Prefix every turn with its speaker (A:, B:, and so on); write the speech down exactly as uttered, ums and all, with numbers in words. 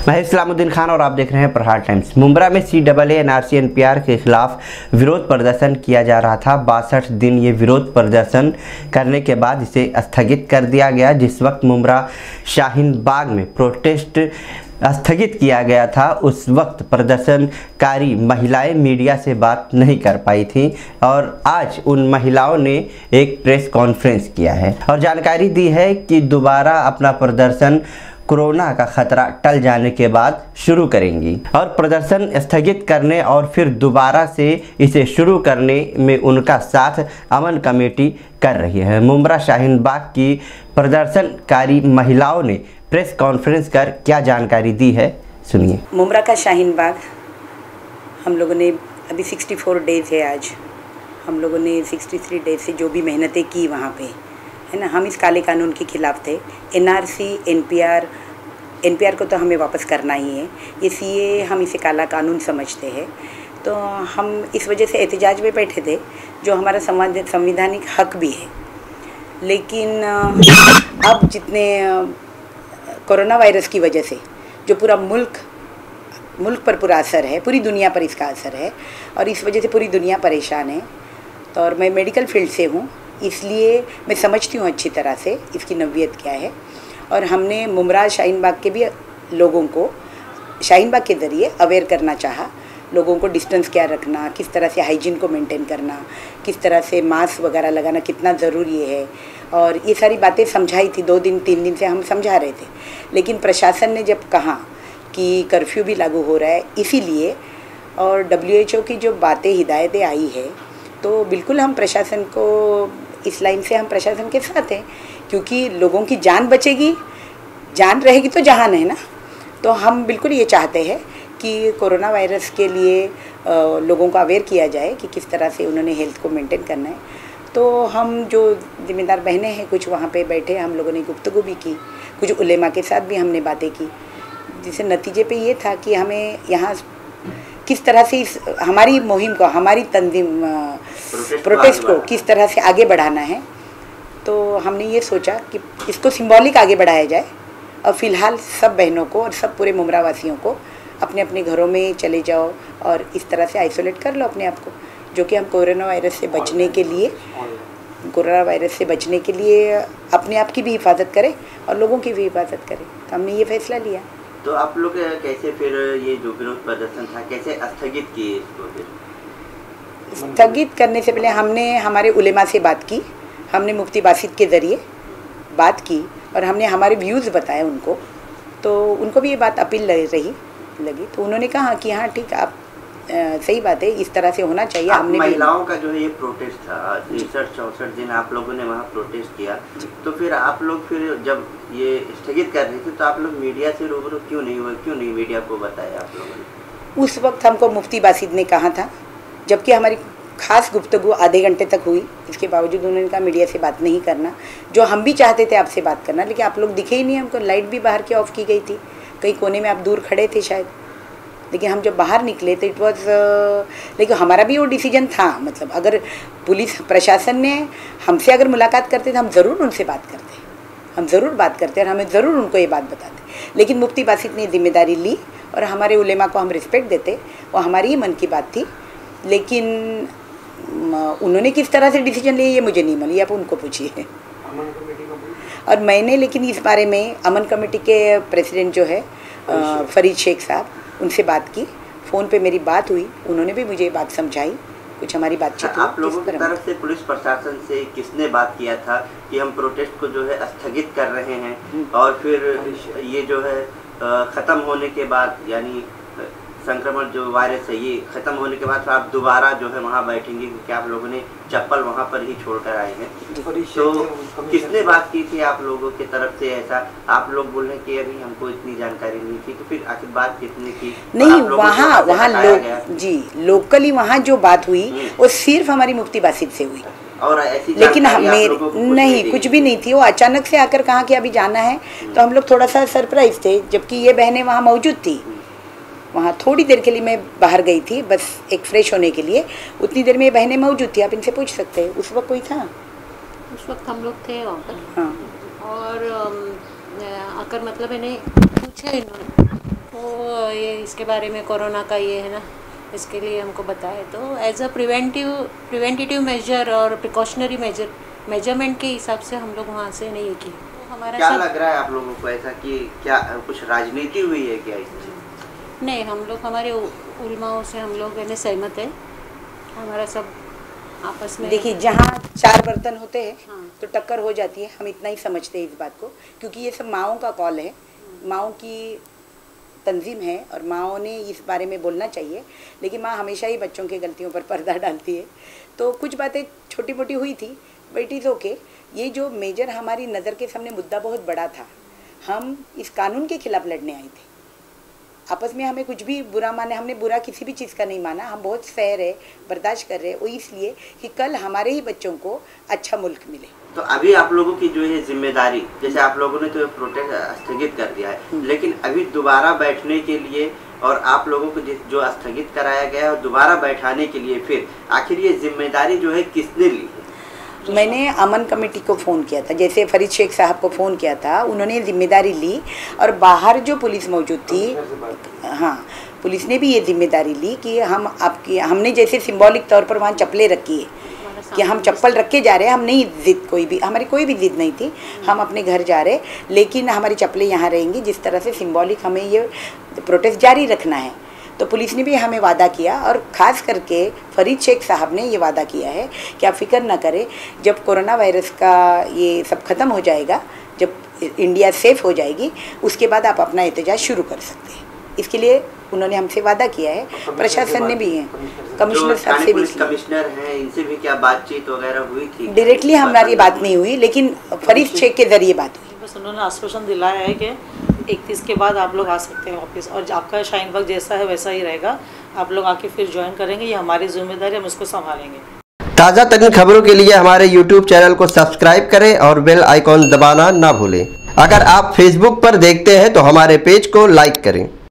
A: मैं इस्लामुद्दीन खान और आप देख रहे हैं प्रहार टाइम्स। मुंब्रा में C double A N R C N P R के खिलाफ विरोध प्रदर्शन किया जा रहा था। बासठ दिन ये विरोध प्रदर्शन करने के बाद इसे स्थगित कर दिया गया। जिस वक्त मुंब्रा शाहीन बाग में प्रोटेस्ट स्थगित किया गया था, उस वक्त प्रदर्शनकारी महिलाएं मीडिया से बात नहीं कर पाई थी और आज उन महिलाओं ने एक प्रेस कॉन्फ्रेंस किया है और जानकारी दी है कि दोबारा अपना प्रदर्शन कोरोना का खतरा टल जाने के बाद शुरू करेंगी और प्रदर्शन स्थगित करने और फिर दोबारा से इसे शुरू करने में उनका साथ अमन कमेटी कर रही है। मुंब्रा शाहीन बाग की प्रदर्शनकारी महिलाओं ने प्रेस कॉन्फ्रेंस कर क्या जानकारी दी है, सुनिए।
B: मुंब्रा का शाहीन बाग हम लोगों ने अभी चौंसठ डेज़ है। आज हम लोगों ने तिरसठ डेज से जो भी मेहनतें की वहाँ पे, है ना, हम इस काले कानून के खिलाफ थे। एनआरसी एनपीआर एनपीआर को तो हमें वापस करना ही है। ये सीए हम इसे काला कानून समझते हैं, तो हम इस वजह से एहतजाज में बैठे थे, जो हमारा संवैधानिक हक भी है। लेकिन अब जितने कोरोना वायरस की वजह से जो पूरा मुल्क मुल्क पर पूरा असर है, पूरी दुनिया पर इसका असर है और इस वजह से पूरी दुनिया परेशान है। तो और मैं मेडिकल फील्ड से हूँ, इसलिए मैं समझती हूँ अच्छी तरह से इसकी नौइयत क्या है। और हमने मुंब्रा शाहीन बाग के भी लोगों को शाहीन बाग के ज़रिए अवेयर करना चाहा, लोगों को डिस्टेंस क्या रखना, किस तरह से हाइजीन को मेंटेन करना, किस तरह से मास्क वगैरह लगाना कितना ज़रूरी है, और ये सारी बातें समझाई थी। दो दिन तीन दिन से हम समझा रहे थे, लेकिन प्रशासन ने जब कहा कि कर्फ्यू भी लागू हो रहा है इसीलिए, और डब्ल्यू एच ओ की जो बातें हिदायतें आई है, तो बिल्कुल हम प्रशासन को इस लाइन से हम प्रशासन के साथ हैं, क्योंकि लोगों की जान बचेगी, जान रहेगी तो जहान है ना। तो हम बिल्कुल ये चाहते हैं कि कोरोना वायरस के लिए लोगों को अवेयर किया जाए कि किस तरह से उन्होंने हेल्थ को मेंटेन करना है। तो हम जो ज़िम्मेदार बहनें हैं कुछ वहाँ पे बैठे, हम लोगों ने गुफ्तगू भी की, कुछ उलेमा के साथ भी हमने बातें की, जिससे नतीजे पे ये था कि हमें यहाँ किस तरह से इस हमारी मुहिम को, हमारी तंजीम प्रोटेस्ट को किस तरह से आगे बढ़ाना है। तो हमने ये सोचा कि इसको सिंबॉलिक आगे बढ़ाया जाए और फ़िलहाल सब बहनों को और सब पूरे मुंब्रा वासियों को अपने अपने घरों में चले जाओ और इस तरह से आइसोलेट कर लो अपने आप को, जो कि हम कोरोना वायरस से बचने के लिए कोरोना वायरस से बचने के लिए अपने आप की भी हिफाजत करें और लोगों की भी हिफाजत करें। तो हमने ये फैसला लिया।
A: तो आप लोग कैसे फिर ये जो विरोध प्रदर्शन था कैसे स्थगित किए इसको? फिर
B: स्थगित करने से पहले हमने हमारे उलेमा से बात की, हमने मुफ्ती बासित के ज़रिए बात की और हमने हमारे व्यूज़ बताए उनको। तो उनको भी ये बात अपील रही लगी, तो उन्होंने कहा कि हाँ ठीक, आप आ, सही बात है, इस तरह से होना चाहिए। हमने
A: महिलाओं का जो है ये प्रोटेस्ट था, तिरसठ चौंसठ दिन आप लोगों ने वहाँ प्रोटेस्ट किया, तो फिर आप लोग फिर जब ये स्थगित कर रहे थे तो आप लोग मीडिया से रूबरू क्यों नहीं हुए, क्यों नहीं मीडिया को बताया आप लोगों ने?
B: उस वक्त हमको मुफ्ती बासित ने कहा था, जबकि हमारी खास गुफ्तगू आधे घंटे तक हुई, इसके बावजूद उन्होंने कहा मीडिया से बात नहीं करना, जो हम भी चाहते थे आपसे बात करना, लेकिन आप लोग दिखे ही नहीं हमको। लाइट भी बाहर की ऑफ की गई थी, कहीं कोने में आप दूर खड़े थे शायद, लेकिन हम जब बाहर निकले तो इट वॉज, लेकिन हमारा भी वो डिसीजन था। मतलब अगर पुलिस प्रशासन ने हमसे अगर मुलाकात करते तो हम ज़रूर उनसे बात करते, हम ज़रूर बात करते और हमें ज़रूर उनको ये बात बताते। लेकिन मुफ्ती बासित ने जिम्मेदारी ली और हमारे उलेमा को हम रिस्पेक्ट देते, वो हमारी ही मन की बात थी। लेकिन उन्होंने किस तरह से डिसीजन लिया ये मुझे नहीं मालूम, आप उनको पूछिए। और मैंने लेकिन इस बारे में अमन कमेटी के प्रेसिडेंट जो है फरीद शेख साहब, उनसे बात की, फ़ोन पे मेरी बात हुई, उन्होंने भी मुझे ये बात समझाई, कुछ हमारी बातचीत हुई।
A: आप लोगों की तरफ से पुलिस प्रशासन से किसने बात किया था कि हम प्रोटेस्ट को जो है स्थगित कर रहे हैं और फिर ये जो है ख़त्म होने के बाद, यानी संक्रमण जो वायरस है ये ख़त्म होने के बाद आप दोबारा जो है वहाँ बैठेंगे, क्योंकि आप लोगों ने चप्पल वहाँ पर ही छोड़कर आए हैं? तो किसने बात की थी आप लोगों की तरफ से ऐसा? आप लोग बोल रहे हैं कि अभी हमको इतनी जानकारी नहीं थी, तो फिर आखिर बात किसने की?
B: नहीं, वहाँ वहाँ लोग जी लोकली वहाँ जो बात हुई वो सिर्फ हमारी मुफ्ती बासित से हुई,
A: और ऐसी
B: लेकिन हमें नहीं, कुछ भी नहीं थी। वो अचानक से आकर कहा कि अभी जाना है, तो हम लोग थोड़ा सा सरप्राइज थे, जबकि ये बहनें वहाँ मौजूद थी। वहाँ थोड़ी देर के लिए मैं बाहर गई थी, बस एक फ्रेश होने के लिए, उतनी देर में ये बहनें मौजूद थी, आप इनसे पूछ सकते हैं। उस वक्त कोई था?
C: उस वक्त हम लोग थे वहाँ पर।
B: हाँ।
C: और आकर मतलब इन्हें पूछे, इन्होंने वो ये इसके बारे में कोरोना का ये है ना, इसके लिए हमको बताए तो as a preventive preventive measure और प्रिकॉशनरी मेजर मेजरमेंट के हिसाब से हम लोग वहाँ से नहीं किए। तो हमारा
A: क्या
C: सब
A: लग रहा है आप लोगों को ऐसा कि क्या कुछ राजनीति हुई है क्या इसमें?
C: नहीं, हम लोग हमारे उ- उलमाओं से हम लोग यानी सहमत है, हमारा सब आपस में।
B: देखिए, जहाँ चार बर्तन होते हैं
C: हाँ।
B: तो टक्कर हो जाती है, हम इतना ही समझते हैं इस बात को, क्योंकि ये सब माओं का कॉल है, माओं की तंजीम है और माओं ने इस बारे में बोलना चाहिए। लेकिन माँ हमेशा ही बच्चों की गलतियों पर पर्दा डालती है, तो कुछ बातें छोटी मोटी हुई थी, बट इज़ ओके। ये जो मेजर हमारी नज़र के सामने मुद्दा बहुत बड़ा था, हम इस कानून के खिलाफ लड़ने आए थे। आपस में हमें कुछ भी बुरा माने, हमने बुरा किसी भी चीज़ का नहीं माना, हम बहुत फेयर है, बर्दाश्त कर रहे हैं, वो इसलिए कि कल हमारे ही बच्चों को अच्छा मुल्क मिले।
A: तो अभी आप लोगों की जो है जिम्मेदारी, जैसे आप लोगों ने तो प्रोटेस्ट स्थगित कर दिया है, लेकिन अभी दोबारा बैठने के लिए और आप लोगों को जिस- जो स्थगित कराया गया है और दोबारा बैठाने के लिए फिर आखिर ये जिम्मेदारी जो है किसने ली है?
B: मैंने अमन कमेटी को फ़ोन किया था, जैसे फरीद शेख साहब को फ़ोन किया था, उन्होंने जिम्मेदारी ली और बाहर जो पुलिस मौजूद थी, हाँ, पुलिस ने भी ये जिम्मेदारी ली कि हम आपकी हमने जैसे सिंबॉलिक तौर पर वहाँ चप्पलें रखी है कि हम चप्पल रख के जा रहे हैं, हम नहीं जिद कोई भी हमारी कोई भी जिद नहीं थी, हम अपने घर जा रहे, लेकिन हमारी चप्पलें यहाँ रहेंगी, जिस तरह से सिंबॉलिक हमें ये प्रोटेस्ट जारी रखना है। तो पुलिस ने भी हमें वादा किया और ख़ास करके फरीद शेख साहब ने ये वादा किया है कि आप फिक्र ना करें, जब कोरोना वायरस का ये सब ख़त्म हो जाएगा, जब इंडिया सेफ हो जाएगी, उसके बाद आप अपना एहतजाज शुरू कर सकते हैं। इसके लिए उन्होंने हमसे वादा किया है, प्रशासन ने भी है, कमिश्नर साहब से भी की।
A: कमिश्नर हैं, इनसे भी क्या बातचीत वगैरह हुई थी?
B: डायरेक्टली हमारी बात नहीं हुई, लेकिन फरीद शेख के ज़रिए बात हुई।
D: बस उन्होंने आश्वासन दिलाया है कि इकतीस के बाद आप लोग आ सकते हैं वापस, और आपका शाइन वर्क जैसा है वैसा ही रहेगा, आप लोग आके फिर ज्वाइन करेंगे, ये हमारी जिम्मेदारी, हम इसको संभालेंगे।
E: ताज़ा तरीन खबरों के लिए हमारे यूट्यूब चैनल को सब्सक्राइब करें और बेल आइकॉन दबाना ना भूलें। अगर आप फेसबुक पर देखते हैं तो हमारे पेज को लाइक करें।